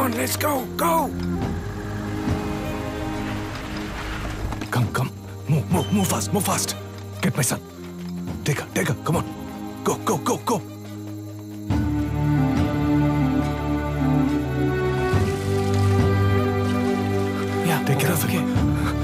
on, let's go. Come. Move fast. Get my son. Take her. Come on. Go. Yeah, take care of it.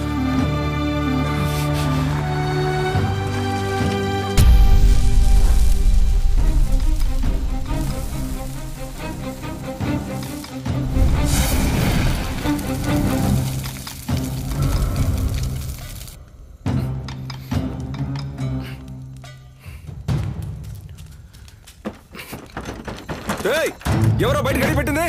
ఎవరో బయట గడి పెట్టింది.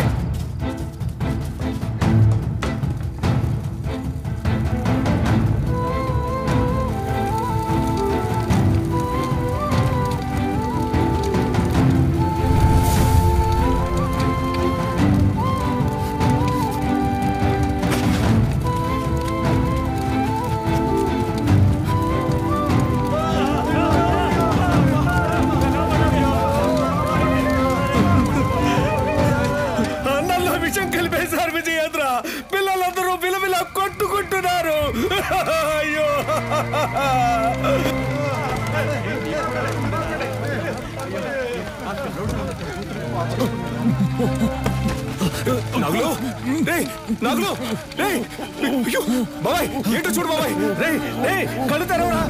పిల్లలందరూ విలవిల కొట్టుకుంటున్నారు. అయ్యో నాగులు అయ్యో బాబాయ్ ఏంటో చూడు బాబాయ్. రే కళ్ళు తెరవరా.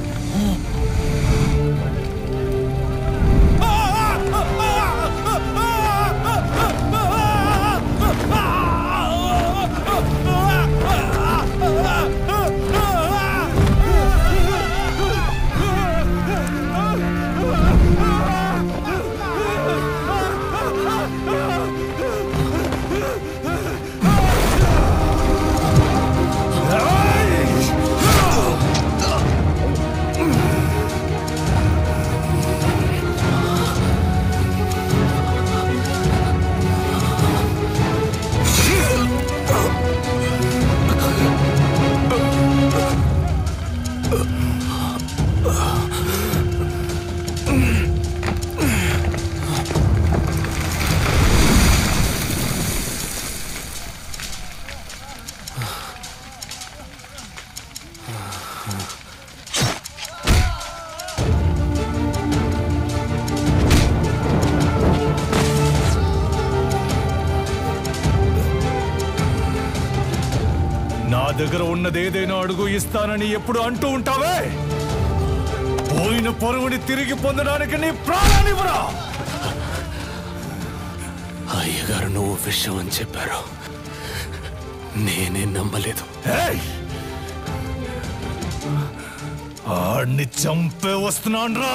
నా దగ్గర ఉన్నదేదైనా అడుగు ఇస్తానని ఎప్పుడు అంటూ ఉంటావే. పోయిన పొరుగుని తిరిగి పొందడానికి నీ ప్రాణానివ్వరా. అయ్యగారు నువ్వు విషయం అని చెప్పారు, నేనే నమ్మలేదు. ఆడిని చంపే వస్తున్నాన్రా.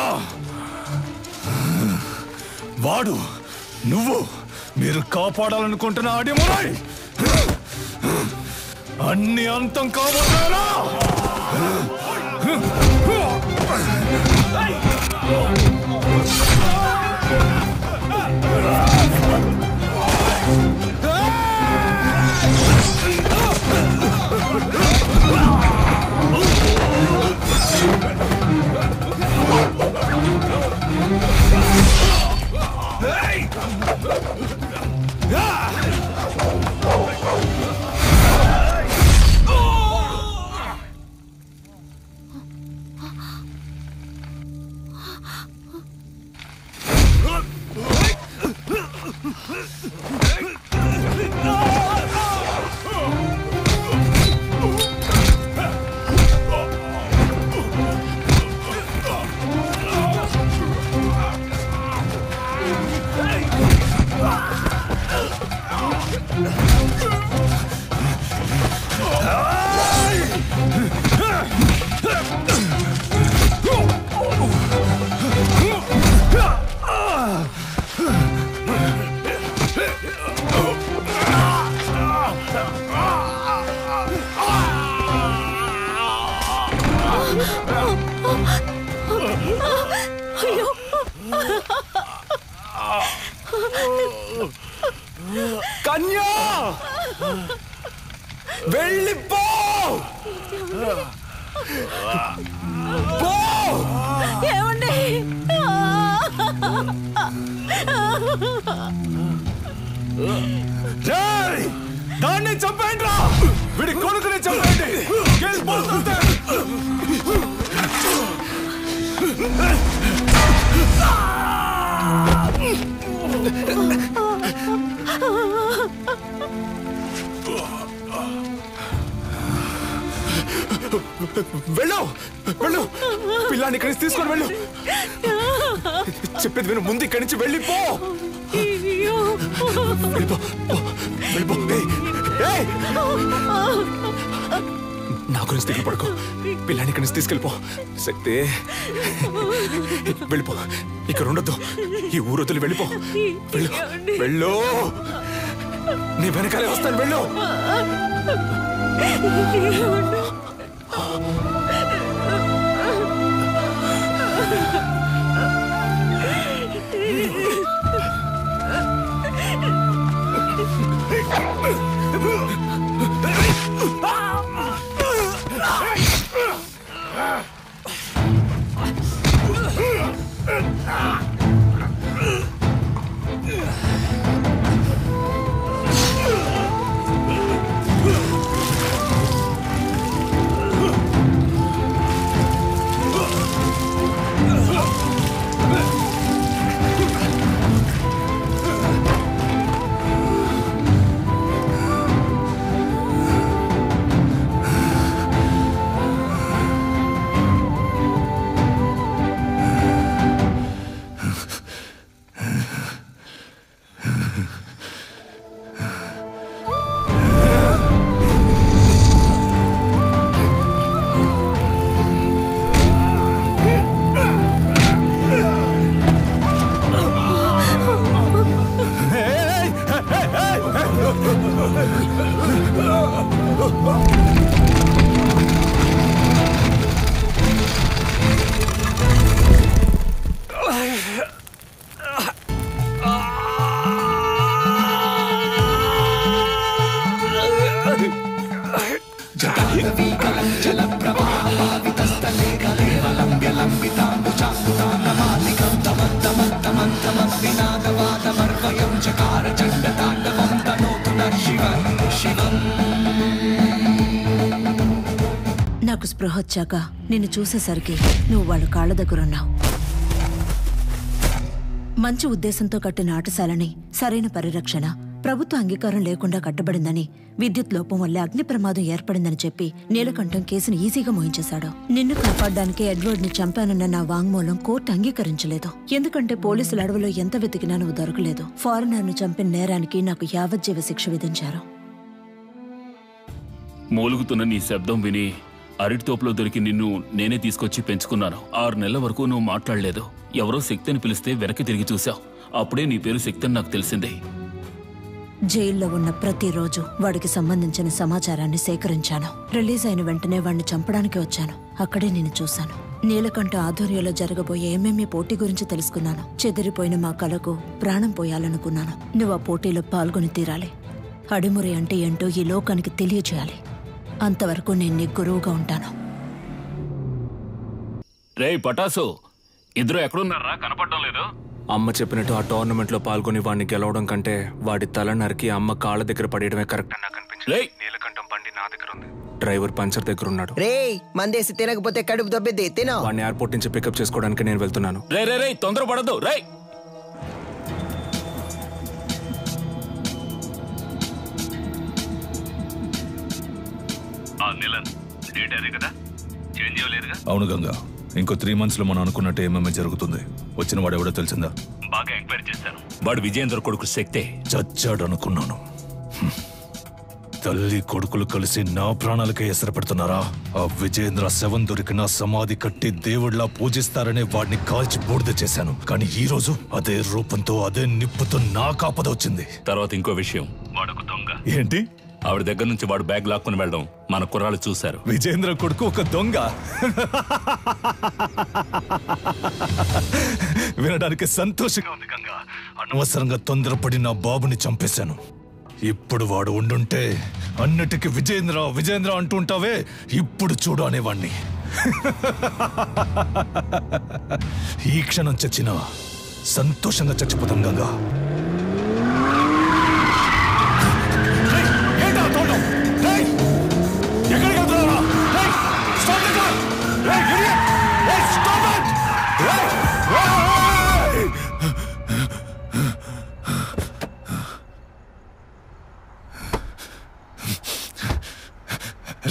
వాడు నువ్వు మీరు కాపాడాలనుకుంటున్న ఆడిమురాయ్ అన్ని అంతం కాబోతారా. కన్యా వెళ్ళిపో. దాన్ని చంపేయండి రా, వీడి కొడుకుని చంపేయండి. వెళ్ళు వెళ్ళు, పిల్లాన్ని ఇక్కడి నుంచి తీసుకొని వెళ్ళు. చెప్పేది విను, ముందు ఇక్కడి నుంచి వెళ్ళిపో. నా గురించి దిగులు పడుకో, పిల్లాన్ని ఇక్కడి నుంచి తీసుకెళ్ళిపో. శక్తి వెళ్ళిపో, ఇక్కడ ఉండొద్దు, ఈ ఊరొద్దులు వెళ్ళిపో. వెళ్ళు వెళ్ళు, నీ వెనకాలే వస్తాను, వెళ్ళు. నాకు స్పృహ వచ్చాక నిన్ను చూసేసరికి నువ్వు వాళ్ళ కాళ్ళ దగ్గరున్నావు. మంచి ఉద్దేశంతో కట్టిన ఆటశాలని సరైన పరిరక్షణ, ప్రభుత్వ అంగీకారం లేకుండా కట్టబడిందని, విద్యుత్ లోపం వల్ల అగ్ని ప్రమాదం ఏర్పడిందని చెప్పి నీలకంఠం కేసును ఈజీగా మోయించేశాడు. నిన్ను కాపాడడానికి ఎడ్వర్డ్ ని చంపానన్న నా వాంగ్మూలం కోర్టు అంగీకరించలేదు. ఎందుకంటే పోలీసుల అడవిలో ఎంత వెతికినా నువ్వు దొరకలేదు. ఫారినర్ ను చంపిన నేరానికి నాకు యావజ్జీవ శిక్ష విధించారు. మూలుగుతున్న నీ శబ్దం విని అరటి తోపులో దొరికి నిన్ను నేనే తీసుకొచ్చి పెంచుకున్నాను. 6 నెలల వరకు నువ్వు మాట్లాడలేదు. ఎవరో శక్తిని పిలిస్తే వెనక్కి తిరిగి చూశావు. అప్పుడే నీ పేరు శక్తి అని నాకు తెలిసింది. జైల్లో ఉన్న ప్రతిరోజు వాడికి సంబంధించిన సమాచారాన్ని సేకరించాను. రిలీజ్ అయిన వెంటనే వాడిని చంపడానికి వచ్చాను. అక్కడే నేను చూశాను. నీలకంఠ ఆధ్వర్యంలో జరగబోయే ఎంఎంఏ పోటీ గురించి తెలుసుకున్నాను. చెదిరిపోయిన మా కళకు ప్రాణం పోయాలనుకున్నాను. నువ్వు ఆ పోటీలో పాల్గొని తీరాలి. అడిమురి అంటే ఏంటో ఈ లోకానికి తెలియచేయాలి. అంతవరకు నేను నీ గురువుగా ఉంటాను. రే పటాసు, ఇద్దరు ఎక్కడున్నారా? కనపడడం లేదు. అమ్మ చెప్పినట్టు ఆ టోర్నమెంట్ లో పాల్గొని వాడిని గెలవడం కంటే వాడి తల నరికి అమ్మ కాళ్ళ దగ్గర పడేయడమే కరెక్ట్ అని నాకు అనిపించింది. నీలకంఠం బండి నా దగ్గర ఉంది, డ్రైవర్ పంచర్ దగ్గర ఉన్నాడు. రే మందేసి తినకపోతే కడుపు దొబ్బిద్ది, తినో. వాడిని ఎయిర్పోర్ట్ నుంచి పికప్ చేసుకోవడానికి నేను వెళ్తున్నాను. రే రే రే, తొందరపడద్దు. రే అవును గంగా, ఇంకో 3 months లో మనం అనుకున్నట్టు ఏమేమి జరుగుతుంది. వచ్చిన వాడు ఎవడో తెలిసిందా? బాగా ఎంక్వైరీ చేశాను. వాడు విజయేంద్ర కొడుకు శక్తే. చచ్చాడు అనుకున్నాను. తల్లి కొడుకులు కలిసి నా ప్రాణాలకే ఎసరు పెడుతున్నారా? ఆ విజయేంద్ర శవం దొరికిన సమాధి కట్టి దేవుడిలా పూజిస్తారనే వాడిని కాల్చి బూడిద చేశాను. కానీ ఈ రోజు అదే రూపంతో అదే నిప్పుతో నా కాపద వచ్చింది. తర్వాత ఇంకో విషయం, వాడొక దొంగ. ఏంటి? ఆవిడ దగ్గర నుంచి వాడు బ్యాగ్ లాక్కుని వెళ్ళడం మన కుర్రాళ్ళు చూశారు. విజయేంద్ర కొడుకు ఒక దొంగ? వినడానికి సంతోషంగా ఉంది గంగా. అనవసరంగా తొందరపడి నా బాబుని చంపేశాను. ఇప్పుడు వాడు ఉండుంటే అన్నిటికీ విజయేంద్ర విజయేంద్ర అంటుంటావే, ఇప్పుడు చూడు అనేవాణ్ణి. ఈ క్షణం చచ్చినా సంతోషంగా చచ్చిపోతాం గంగా.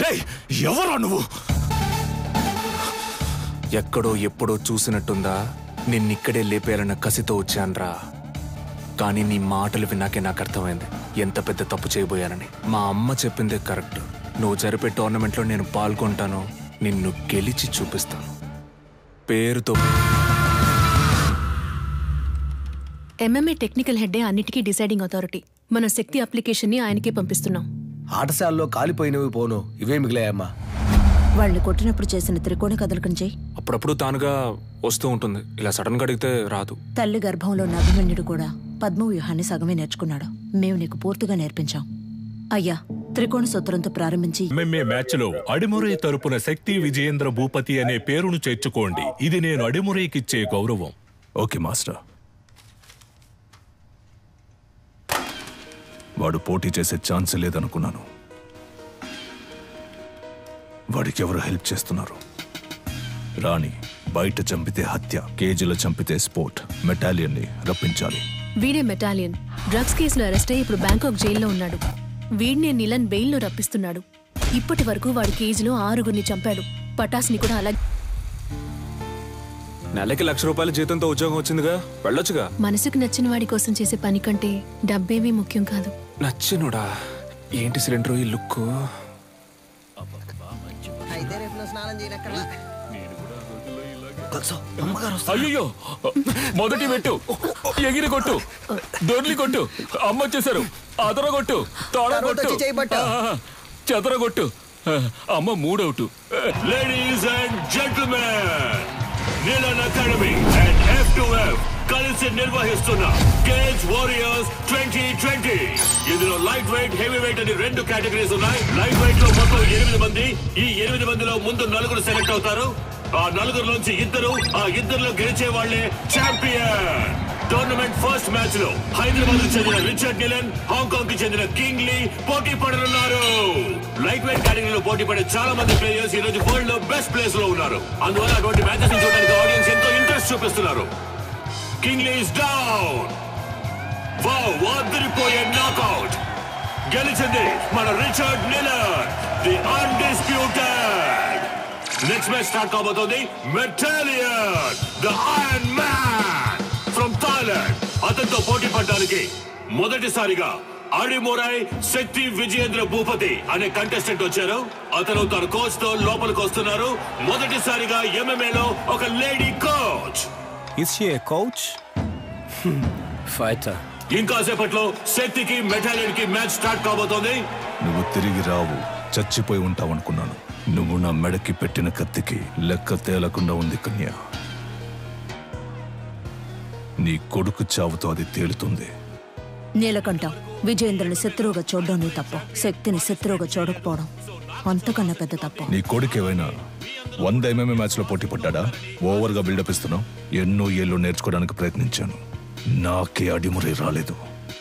ఎవరా నువ్వు? ఎక్కడో ఎప్పుడో చూసినట్టుందా? నిన్నిక్కడే లేపేయాలన్న కసితో వచ్చాన్రా. కానీ నీ మాటలు విన్నాకే నాకు అర్థమైంది ఎంత పెద్ద తప్పు చేయబోయానని. మా అమ్మ చెప్పిందే కరెక్ట్. నువ్వు జరిపే టోర్నమెంట్లో నేను పాల్గొంటాను, నిన్ను గెలిచి చూపిస్తాను. పేరుతో ఎంఎంఏ టెక్నికల్ హెడ్డే అన్నిటికీ డిసైడింగ్ అథారిటీ. మన శక్తి అప్లికేషన్ ని ఆయనకే పంపిస్తున్నాం. ఆటశాలలో కాలిపోయినవి పోను, ఇవే మిగిలాయమ్మా. వాళ్ళని కొట్టినప్పుడు చేసిన త్రికోణ కదలకం చెయ్యి. అప్పుడప్పుడు తానుగా వస్తూ ఉంటుంది, ఇలా సడన్ గా అడిగితే రాదు. తల్లి గర్భంలో ఉన్న అభిమన్యుడు కూడా పద్మవ్యూహాన్ని సగమే నేర్చుకున్నాడు. మేము నీకు పూర్తిగా నేర్పించాం. అయ్యా, త్రికోణ సూత్రంతో ప్రారంభించి ఎంఎంఏ మ్యాచ్ లో అడిమురై తరపున శక్తి విజయేంద్ర భూపతి అనే పేరును చేర్చుకోండి. ఇది నేను అడిమురైకిచ్చే గౌరవం. Okay master. వాడు పోటీ చేసే ఛాన్స్ లేదనుకున్నాను. వాడికి ఎవరు హెల్ప్ చేస్తున్నారు? రాణి బయట చంపితే హత్య, కేజీలో చంపితే స్పోర్ట్. మెటాలియన్ ని రప్పించాలి. వీడే మెటాలియన్. డ్రగ్స్ కేసులో అరెస్ట్ అయ్యి ఇప్పుడు బ్యాంకాక్ జైల్లో ఉన్నాడు. వీడినే నిలన్ బెయిల్లో రప్పిస్తున్నాడు. ఇప్పటి వరకు వాడు కేజీలో 6గురిని చంపాడు. పటాస్ని కూడా అలా. నెలకి ₹1,00,000 జీతంతో ఉద్యోగం వచ్చిందిగా, వెళ్ళొచ్చుగా. మనసుకు నచ్చిన వాడి కోసం చేసే పని కంటే డబ్బేమీ ముఖ్యం కాదు. నచ్చినుడా? ఏంటి సిలిండర్ ఈ లుక్? అయితే రేపు నువ్వు స్నానం చేయనక్కర్లా. అయ్యో, మొదటి పెట్టు, ఎగిరి కొట్టు, దొర్లి కొట్టు, అమ్మ వచ్చేసారు, అదర కొట్టు, తోడ కొట్టు, చెదర కొట్టు. అమ్మ 3 out. Ladies and gentlemen, Nilan academy and F2F కలిసి నిర్వహిస్తున్న కేజ్ వారియర్స్ 2020. ఇందులో లైట్ వెయిట్, హెవీ వెయిట్ అని 2 కేటగిరీస్ ఉన్నాయి. లైట్ వెయిట్ లో మొత్తం 8 మంది. ఈ 8 మందిలో ముందు 4 సెలెక్ట్ అవుతారు. ఆ 4 ఇద్దరు, ఆ ఇద్దరులో గెలిచే వాళ్లే ఛాంపియన్. టోర్నమెంట్ ఫస్ట్ మ్యాచ్ లో హైదరాబాద్ కు చెందిన రిచర్డ్ నిలన్, హాంకాంగ్ కి చెందిన కింగ్ లీ పోటీ పడనున్నారు. లైట్ వెయిట్ కేటగిరీలో పోటీ పడే చాలా మంది ప్లేయర్స్ ఈ రోజు వరల్డ్ లో బెస్ట్ ప్లేస్ లో ఉన్నారు. అందువల్ల అటువంటి మ్యాచెస్ చూడడానికి ఆడియన్స్ ఎంతో ఇంట్రెస్ట్ చూపిస్తున్నారు. King Lee is down. Wow, అదిరిపోయే నాకౌట్. గెలిచింది మన Richard Nilan, the undisputed. Next match start కాబోతోంది. Metalion, the iron man from Thailand. అతనితో పోటీ పడడానికి మొదటిసారిగా అడిమురై శక్తి విజయేంద్ర భూపతి అనే కంటెస్టెంట్ వచ్చారు. అతను తన కోచ్ తో లోపలికి వస్తున్నారు. మొదటిసారిగా ఎంఎంఏ లో ఒక lady coach. Is she a coach? Fighter. ఇంకాసేపట్లో శక్తికి మెటాలియన్ కి మ్యాచ్ స్టార్ట్ కాబోతోంది. నువ్వు తిరిగి రావు, చచ్చిపోయి ఉంటావనుకున్నాను. నువ్వు నా మెడకి పెట్టిన కత్తికి లెక్క తేలకుండా ఉంది కన్య. నీ కొడుకు చావుతో అది తేలుతుంది. నీలకంఠం, విజయేంద్రుని శత్రువుగా చూడడం నీ తప్పు. శక్తిని శత్రువుగా చూడకపోవడం అంతకన్నా పెద్ద తప్పు. నీ కొడుకు ఏమైనా 100 ఎంఎంఏ మ్యాచ్ లో పోటీ పడ్డా? ఓవర్ గా బిల్డప్ ఇస్తున్నావు. ఎన్నో ఏళ్ళు నేర్చుకోవడానికి ప్రయత్నించాను, నాకే అడిమురై రాలేదు.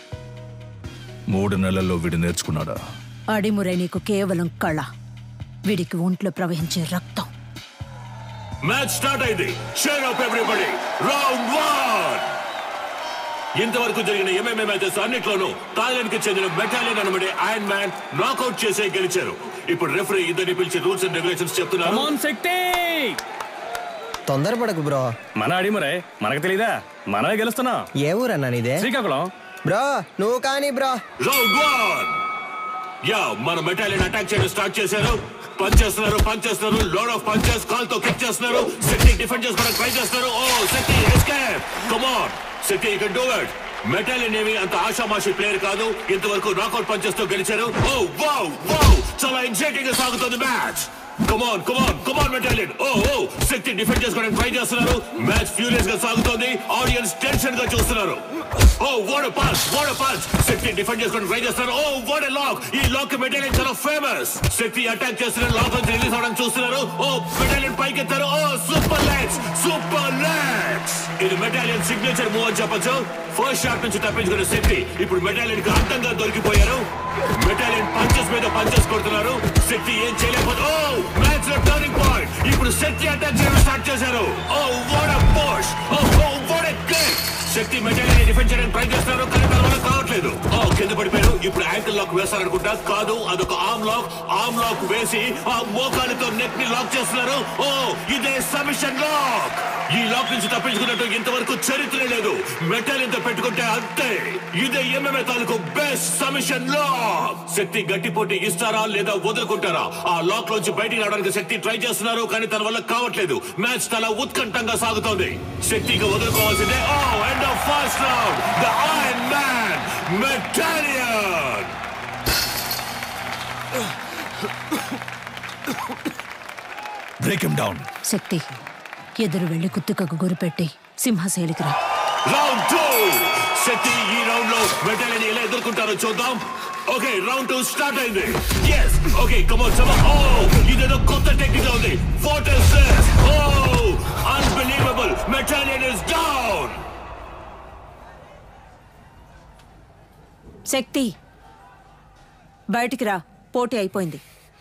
3 నెలల్లో వీడు నేర్చుకున్నాడా? అడిమురై నీకు కేవలం కళ, వీడికి ఒంట్లో ప్రవహించే రక్తం. మ్యాచ్ స్టార్ట్ అయింది. Cheer up everybody. రౌండ్ 1. ఇంతవరకు జరిగిన ఎంఎంఏ మ్యాచెస్ అన్నిట్లోనూ థాయిలాండ్ కి చెందిన మెటాలియన్ అనబడే ఐరన్ మ్యాన్ నాకౌట్ చేసే గెలిచారు. ఇప్పుడు రెఫరీ ఇద్దరిని పిలిచి రూల్స్ అండ్ రెగ్యులేషన్స్ చెప్తున్నారు. తొందరపడకు బ్రో. మన అడిమురై మనకు తెలీదా? మనమే గెలుస్తున్నాం. ఏ ఊరన్నా నీదే? శ్రీకాకుళం. బ్రో నువ్వు కానీ బ్రో. రౌండ్ 1. యా, మన మెటాలియన్ అటాక్ చేయడం స్టార్ట్ చేశారు. పంచ్ చేస్తున్నారు, లోడ్ ఆఫ్ పంచెస్. కాల్తో కిక్ చేస్తున్నారు. శక్తి డిఫెండ్ చేసుకోవడానికి ట్రై చేస్తారు. Oh Shakti escape. Come on Shakti, you can do it. Metalion ఏమి అంత ఆషామాషి ప్లేయర్ కాదు. ఇంతవరకు నాకౌట్ పంచెస్ తో గెలిచారు. ఓ వావ్ వావ్, చాలా ఎగ్జైటింగ్ గా సాగుతుంది match. Come on Metalion. Oh Shakti defend చేసుకోవడానికి ట్రై చేస్తున్నారు. మ్యాచ్ ఫ్యూరియస్ గా సాగుతోంది. ఆడియన్స్ టెన్షన్ గా చూస్తున్నారు. Oh what a punch. Shakti defend చేసుకోవడానికి ట్రై చేస్తున్నారు. Oh what a lock. ఈ లాక్ మెటాలియన్ చాలా ఫేమస్. శక్తి అటాక్ చేస్తున్నారు, లాక్ నుంచి రిలీజ్ అవడానికి చూస్తున్నారు. ఓ మెటాలియన్ పైకి ఎత్తారు. Oh super legs. ఇది మెటాలియన్ సిగ్నేచర్ మూవ్ అని చెప్పొచ్చు. ఫస్ట్ షాట్ నుంచి తప్పించుకున్న శక్తి ఇప్పుడు మెటాలియన్ కి అడ్డంగా దొరికిపోయారు. మెటాలియన్ పంచెస్ మీద పంచెస్ కొడుతున్నారు. శక్తి ఏం చేయలేకపోతే ఓ మ్యాచ్ లో టర్నింగ్ పాయింట్. ఇప్పుడు శక్తి అటాక్ చేయడం స్టార్ట్ చేశారు. Oh what a push. Oh what a kick. Shakti Metalion defend చేయడానికి ట్రై చేస్తున్నారు, కానీ తన వల్ల కావట్లేదు. ఓ కింద పడిపోయారు. ఇప్పుడు యాంకిల్ లాక్ వేస్తారనుకుంటా. కాదు, అదొక ఆర్మ్ లాక్ వేసి ఆ మోకాలితో నెక్ ని లాక్ చేస్తున్నారు. ఓ, ఇదే సబ్మిషన్ లాక్. ఈ లాక్ నుంచి తప్పించుకున్నట్టు ఇంతవరకు చరిత్ర లేదు. మెటల్ ఇంత పెట్టుకుంటే అంతే. ఇదే MMA తాలూకు బెస్ట్ సబ్మిషన్ లాక్. శక్తి గట్టి పోటీ ఇస్తారా లేదా వదులుకుంటారా? ఆ లాక్ లోంచి బయటికి రావడానికి శక్తి ట్రై చేస్తున్నారు, కానీ తన వల్ల కావట్లేదు. మ్యాచ్ చాలా ఉత్కంఠంగా సాగుతోంది. శక్తికి వదులుకోవాల్సిందే. Oh, end of first round. The iron man Metalion. Break him down. Shakti, ఎదురు వెళ్లి కుత్తుకకు గురిపెట్టి సింహశైలికి రా. రౌండ్ 2. శక్తి ఈ రౌండ్ లో మెటాలియన్ ఎలా ఎదుర్కొంటారో చూద్దాం. ఓకే, రౌండ్ 2 స్టార్ట్ అయింది. yes, okay, come on some. ఓ, ఇదేదో కొత్త టెక్నిక్ ఉంది. What is this? ఓ, అన్బిలీవబుల్. మెటాలియన్ ఇస్ డౌన్. శక్తి, బయటికి రా, పోటీ అయిపోయింది.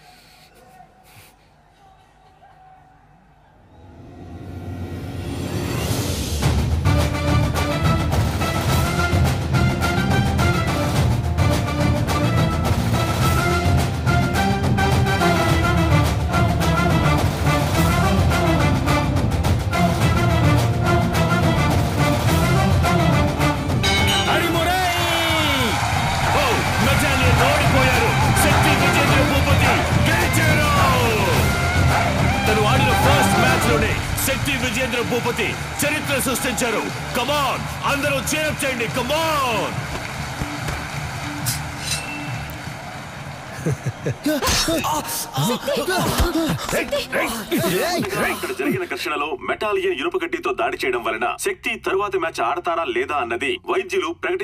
శక్తి విజేంద్ర భూపతి చరిత్ర సృష్టించారు. కమాన్, అందరూ చేర్ చేయండి. కమాన్. ఇక్కడ జరిగిన ఘర్షణలో మెటాలియన్ ఇనుప గడ్డితో దాడి చేయడం వలన శక్తి తరువాతి మ్యాచ్ ఆడతారా లేదా అన్నది వైద్యులు ప్రకటించారు.